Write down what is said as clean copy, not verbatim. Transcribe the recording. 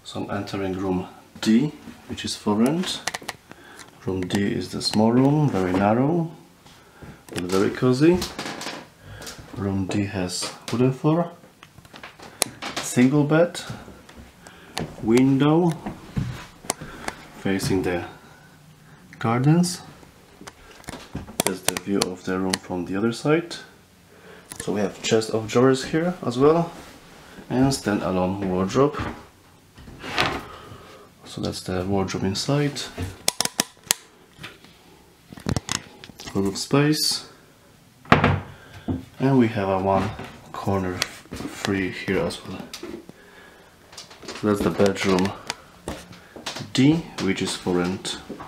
So I'm entering room D, which is for rent. Room D is the small room, very narrow, but very cozy. Room D has wooden floor, single bed, window facing the gardens. That's the view of the room from the other side. So we have chest of drawers here as well, and stand-alone wardrobe. So that's the wardrobe inside. A lot of space, and we have a one corner free here as well. So that's the bedroom D, which is for rent.